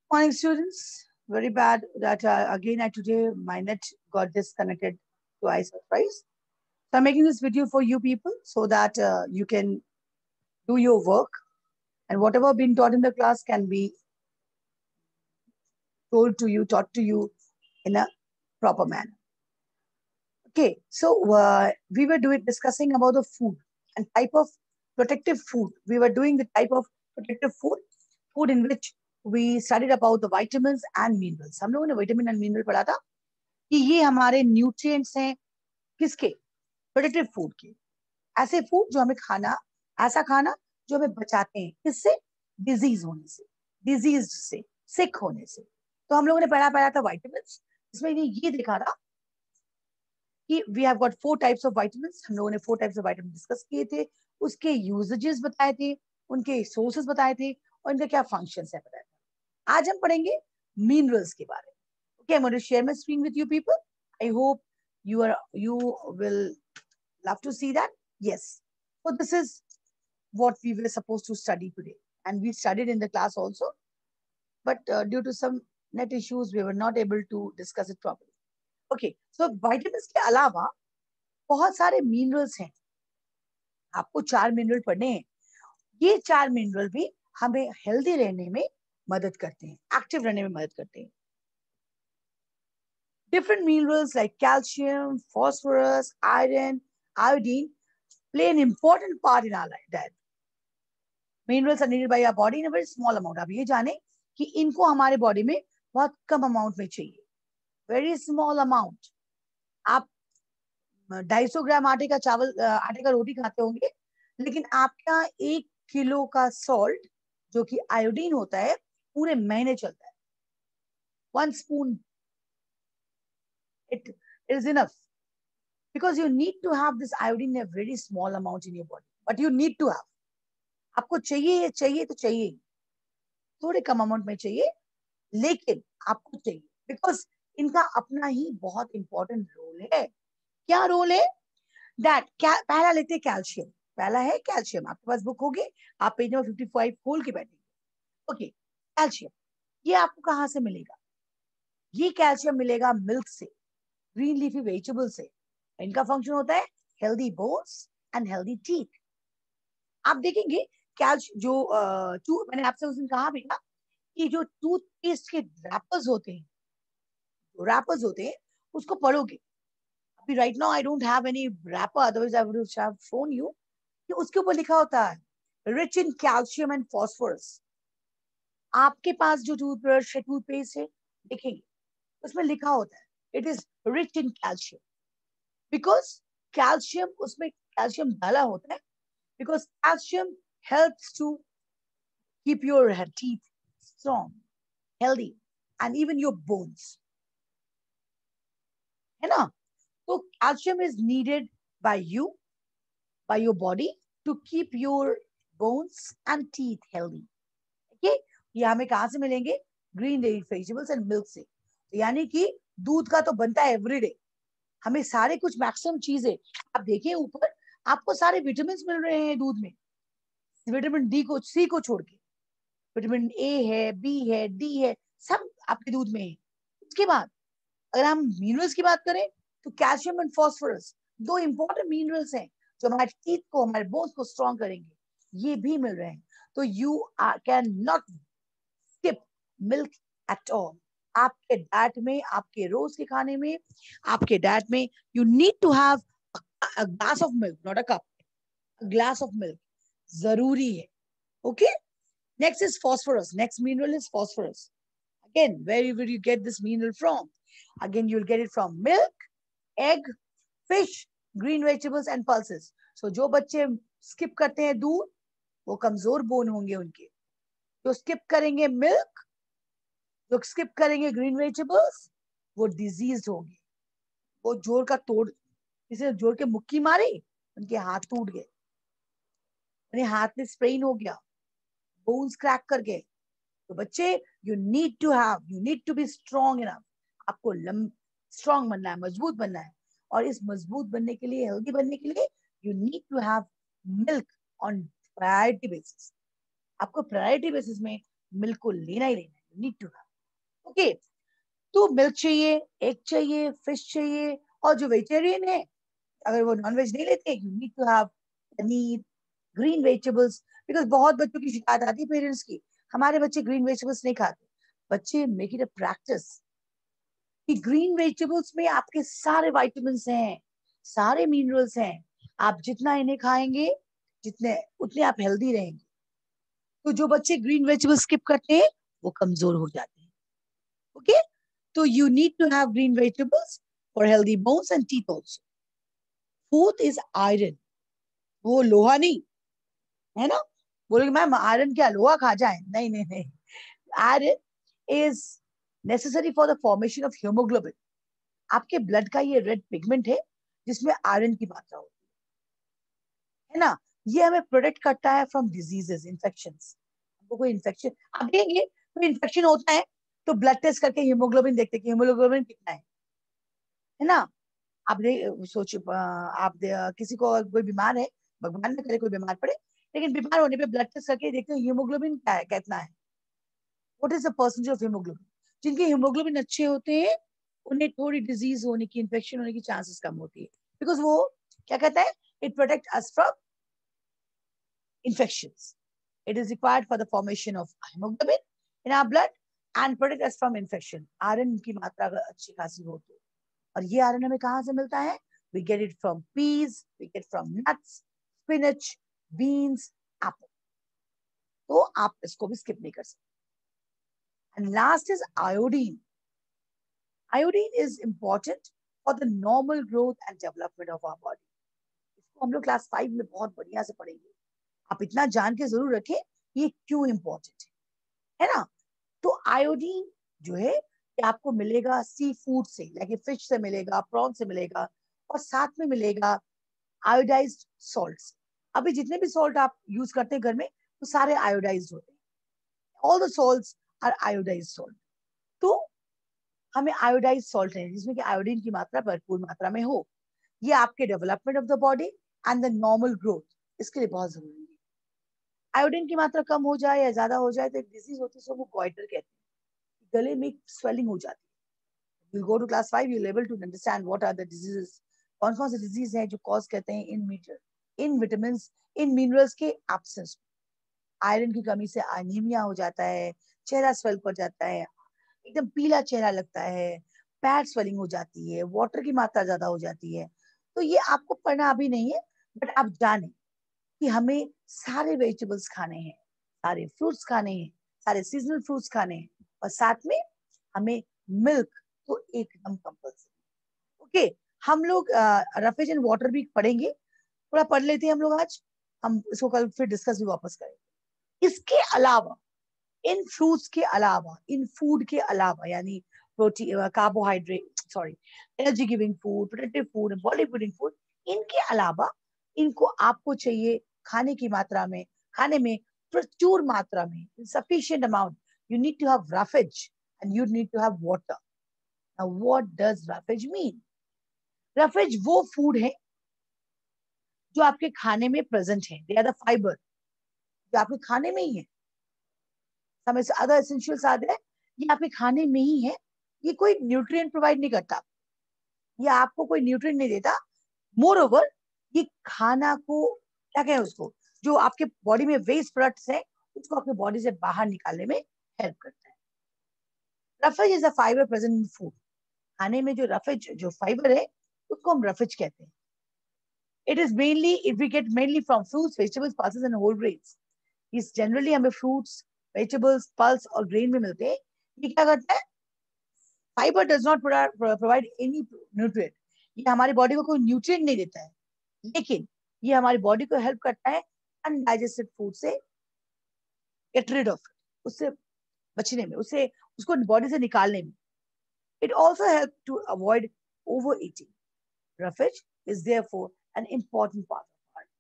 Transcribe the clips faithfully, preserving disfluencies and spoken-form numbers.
Morning, students. Very bad that uh, again I today my net got disconnected twice or thrice. So I'm making this video for you people so that uh, you can do your work and whatever been taught in the class can be told to you, taught to you in a proper manner. Okay, so uh, we were doing discussing about the food and type of protective food. We were doing the type of protective food, food in which we studied about the vitamins and minerals. हम लोगों ने vitamin and mineral पढ़ा था कि ये हमारे nutrients हैं किसके प्रोटेक्टिव फूड के, ऐसे फूड जो हमें खाना, ऐसा खाना जो हमें बचाते हैं किससे, डिजीज होने से, डिजीज से, सिक होने से. तो हम लोगों ने पढ़ा पढ़ा था विटामिन्स. इसमें ये देखा था कि we have got four types of vitamins. हम लोगों ने four types of vitamin discuss किए थे, उसके यूजेजेस बताए थे, उनके सोर्सेस बताए थे और इनके क्या फंक्शंस है बताया था. आज हम पढ़ेंगे मिनरल्स के बारे में. Okay, I am going to share my screen with you people. I hope you are you will love to see that. Yes, so this is what we were supposed to study today, and we studied in the class also, but uh, due to some net issues we were not able to discuss it properly. Okay, so vitamins के अलावा बहुत सारे minerals हैं. आपको चार mineral पढ़ने हैं. ये चार मिनरल भी हमें हेल्दी रहने में मदद करते हैं, एक्टिव रहने में मदद करते हैं. Different minerals like calcium, phosphorus, iron, iodine play an important part in our diet. Minerals are needed by our body in a very small amount. आप ये जाने कि इनको हमारे बॉडी में बहुत कम अमाउंट में चाहिए, very small amount. आप ढाई सौ ग्राम आटे का चावल आटे का रोटी खाते होंगे, लेकिन आपका एक किलो का सॉल्ट जो कि आयोडीन होता है पूरे महीने चलता है. One spoon it is enough because you need to have this iodine in a very small amount in your body, but you need to have. आपको चाहिए चाहिए तो चाहिए, थोड़े कम अमाउंट में चाहिए, लेकिन आपको चाहिए बिकॉज इनका अपना ही बहुत इंपॉर्टेंट रोल है. क्या रोल है? दैट पहला लेते हैं कैल्शियम. पहला है कैल्शियम. आपके पास बुक होगी, आप पेज नंबर फिफ्टी फाइव खोल के बैठेंगे. ओके, कैल्शियम ये आपको कहाँ से मिलेगा? ये कैल्शियम मिलेगा मिल्क से, ग्रीन लीफी वेजिटेबल से. इनका फंक्शन होता है healthy bones and healthy teeth. आप देखेंगे कैल्श जो टू मैंने आपसे उस दिन कहा भी था कि जो टूथपेस्ट के रैपर्स होते हैं, जो रैपर्स होते हैं उसको पढ़ोगे. अभी right now I don't have any wrapper, otherwise I would have shown you कि उसके ऊपर लिखा होता है rich in calcium and phosphorus. आपके पास जो टूथब्रश है, टूथपेस्ट है, देखेंगे उसमें लिखा होता है it is rich in calcium, because calcium उसमें कैल्शियम डाला होता है, because calcium helps to keep your teeth strong, healthy, and even your bones. है ना? So calcium is needed by you, by your body to keep your bones and teeth healthy. Okay? ये हमें कहाँ से मिलेंगे? Green leafy vegetables and milk से. तो यानी कि दूध का तो बनता है एवरीडे. हमें सारे कुछ मैक्सिमम चीजें आप देखिए ऊपर, आपको सारे विटामिन मिल रहे हैं दूध में, विटामिन डी को सी को छोड़ के. विटामिन ए है, बी है, डी है, सब आपके दूध में है. उसके बाद अगर हम मिनरल्स की बात करें तो कैल्शियम एंड फॉस्फोरस दो इंपॉर्टेंट मिनरल्स हैं जो हमारे टीथ को, हमारे बोन्स को स्ट्रॉन्ग करेंगे. ये भी मिल रहे हैं. तो you can not skip milk at all. आपके डाइट में, आपके रोज के खाने में, आपके डाइट में you need to have a glass of milk, not a cup, a glass of milk zaruri hai. Okay, next is phosphorus. Next mineral is phosphorus. Again, where will you get this mineral from? Again, you'll get it from milk, egg, fish, green vegetables and pulses. So जो बच्चे skip करते हैं दूध वो कमजोर bone होंगे उनके. जो skip करेंगे milk, जो skip करेंगे green vegetables वो diseased होंगे. वो जोर का तोड़, इसे जोड़ के मुक्की मारी, उनके हाथ टूट गए, उन्हें हाथ में स्प्रेन हो गया, बोन्स क्रैक कर गए. तो बच्चे you need to have, you need to be strong enough. आपको स्ट्रॉन्ग बनना है, मजबूत बनना है, और इस मजबूत बनने के लिए, हेल्दी बनने के लिए you need to have milk on priority basis. आपको प्रायोरिटी बेसिस में मिल्क को लेना ही लेना है. Need to have. ओके, तो मिल्क चाहिए, एग चाहिए, फिश चाहिए, और जो वेजिटेरियन है अगर वो नॉन वेज नहीं लेते, you need to have paneer, green vegetables, because बहुत बच्चों की शिकायत आती है पेरेंट्स की, हमारे बच्चे ग्रीन वेजिटेबल्स नहीं खाते। बच्चे मेक इट अ प्रैक्टिस कि ग्रीन वेजिटेबल्स में आपके सारे विटामिन्स हैं, सारे मिनरल्स हैं। आप जितना इन्हें खाएंगे जितने उतने आप हेल्दी रहेंगे। तो जो बच्चे ग्रीन वेजिटेबल्स स्किप करते हैं वो कमजोर हो जाते हैं। ओके, तो you need to have green vegetables for healthy bones and teeth also. Fourth is iron, वो लोहा नहीं है ना, बोलोगे मैम आयरन क्या लोहा खा जाए? नहीं नहीं नहीं, iron is necessary for the formation of haemoglobin. आपके ब्लड का ये रेड पिगमेंट है जिसमें आयरन की मात्रा होती है ना। ये हमें प्रोटेक्ट करता है फ्रॉम डिजीजेस, इन्फेक्शंस। हमको कोई इन्फेक्शन, आप देखेंगे कोई इन्फेक्शन होता है तो ब्लड टेस्ट करके हीमोग्लोबिन देखते हैं कि हीमोग्लोबिन कितना है है ना। आप दे सोच आप दे, किसी को कोई बीमार है, भगवान न करे कोई बीमार पड़े, लेकिन बीमार होने पे ब्लड टेस्ट करके देखते हैं हीमोग्लोबिन क्या है, कितना है, what is the percentage of haemoglobin. जिनके हीमोग्लोबिन अच्छे होते हैं उन्हें थोड़ी डिजीज होने की, इन्फेक्शन होने की चांसेस कम होती है, बिकॉज वो क्या कहता है, it protect us from infections. It is required for the formation of hemoglobin in our blood and protect us from infection. Iron की मात्रा अगर अच्छी खासी हो तो, और ये आयरन हमें कहाँ से मिलता है? We get it from peas, we get from nuts, spinach, beans, apple. तो आप इसको भी स्किप नहीं कर सकते। And last is iodine. Iodine is important for the normal growth and development of our body. इसको हम लोग क्लास फाइव में बहुत बढ़िया से पढ़ेंगे। आप इतना जान के जरूर रखें ये क्यों इंपॉर्टेंट है, है ना। तो आयोडीन जो है ये आपको मिलेगा सी फूड से, लाइक फिश से मिलेगा, प्रॉन से मिलेगा, और साथ में मिलेगा आयोडाइज्ड सॉल्ट। अभी जितने भी सॉल्ट आप यूज करते हैं घर में वो तो सारे आयोडाइज्ड होते हैं। All the salts are iodised salt. तो हमें आयोडाइज्ड सॉल्ट है जिसमें कि आयोडीन की मात्रा भरपूर मात्रा में हो, ये आपके development of the body and the normal growth, इसके लिए बहुत जरूरी है। आयोडीन की मात्रा कम हो जाए या ज्यादा हो जाए तो एक डिजीज होती है, सो वो गॉइटर कहते हैं, गले में स्वेलिंग हो जाती है। You go to class five you level to understand what are the diseases, कौन कौन से डिजीज हैं जो कॉज करते हैं in meter in vitamin in minerals के एब्सेंस। आयरन की कमी से एनीमिया हो जाता है, चेहरा स्वेल कर जाता है, एकदम पीला चेहरा लगता है, पैर स्वेलिंग हो जाती है, वाटर की मात्रा ज्यादा हो जाती है। तो ये आपको पढ़ना अभी नहीं है, बट आप जाने कि हमें सारे वेजिटेबल्स खाने हैं, सारे फ्रूट्स खाने हैं, सारे सीजनल फ्रूट्स खाने हैं, और साथ में हमें मिल्क तो एकदम कंपल्सरी। ओके, हम लोग रफेज एंड वाटर भी पढ़ेंगे, थोड़ा पढ़ लेते हैं हम लोग आज, हम इसको कल फिर डिस्कस भी वापस करेंगे। इसके अलावा, इन फ्रूट्स के अलावा, इन फूड के अलावा, यानी protein, carbohydrate, sorry, energy giving food, protective food, body building food, इनके अलावा इनको आपको चाहिए खाने की मात्रा में, खाने में प्रचुर मात्रा में, in sufficient amount, you need to have roughage and you need to have water. Now what does roughage mean? roughage वो फूड है जो आपके खाने में प्रेजेंट है, they are the fiber जो आपके खाने में ही है। समय से अदर एसेंशियल्स आ गए, ये आपके खाने में ही है, ये कोई न्यूट्रिएंट प्रोवाइड नहीं करता, ये आपको कोई न्यूट्रिएंट नहीं देता। मोर ओवर ये खाना को क्या कहें उसको, जो आपके बॉडी में वेस्ट प्रोडक्ट्स है उसको अपने बॉडी से बाहर निकालने में हेल्प करता है। Roughage is a fibre present in food. खाने में जो रफेज, जो फाइबर है उसको हम रफेज कहते हैं। It is mainly, it we get mainly from fruits, vegetables, pulses and whole grains. इस जनरली हमें फ्रूट्स, वेजिटेबल्स, पल्स और ग्रेन में मिलते हैं। ये क्या करता है, fibre does not provide any nutrient, ये हमारी बॉडी को कोई न्यूट्रिएंट नहीं देता है, लेकिन ये हमारी बॉडी को हेल्प करता है अनडाइजेस्टेड फूड से गेट रिड ऑफ, उससे बचने में, उससे उसको बॉडी से निकालने में। It also help to avoid over eating. Roughage is therefore an important part of our.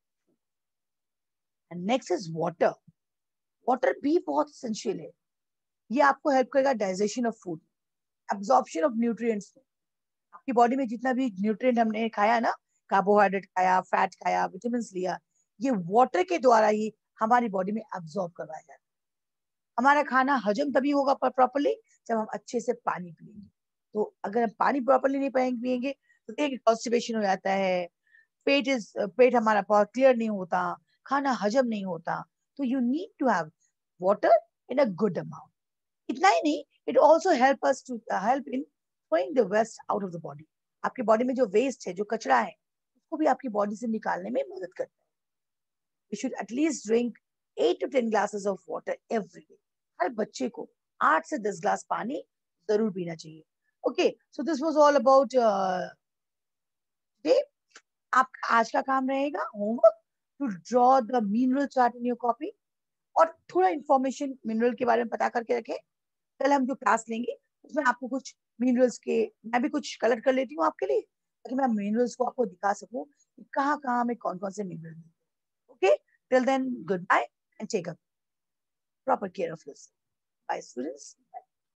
And next is water. Water भी बहुत एसेंशियल है, ये आपको हेल्प करेगा digestion of food, absorption of nutrients. आपकी बॉडी में जितना भी न्यूट्रिएंट हमने खाया ना, कार्बोहाइड्रेट खाया, फैट खाया, विटामिन लिया, ये वाटर के द्वारा ही हमारी बॉडी में एब्जॉर्ब करवाया जाता है। हमारा खाना हजम तभी होगा प्रॉपरली जब हम अच्छे से पानी पिएंगे। तो अगर हम पानी प्रॉपरली नहीं पिएंगे तो देखिए कॉन्स्टिपेशन हो जाता है, पेट इज पेट हमारा बहुत क्लियर नहीं होता, खाना हजम नहीं होता। तो you need to have water in a good amount. इतना ही नहीं, it also help us to help in throwing the waste out of the body. आपकी बॉडी में जो वेस्ट है, जो कचरा है, उसको भी आपकी बॉडी से निकालने में मदद करता है। You should at least drink eight to ten glasses of water every day. हर बच्चे को आठ से दस ग्लास पानी जरूर पीना चाहिए। Okay, so this was all about today. आपका आज का काम रहेगा homework to draw the mineral chart in your copy, और थोड़ा इंफॉर्मेशन मिनरल के बारे में पता करके रखें। कल हम जो क्लास लेंगे उसमें आपको कुछ मिनरल्स के, मैं भी कुछ कलेक्ट कर लेती हूँ आपके लिए, ताकि मैं मिनरल्स को आपको दिखा सकूं कि कहाँ कहाँ में कौन कौन से मिनरल हैं। Okay, till then, goodbye and take a proper care of yourself. Bye, students.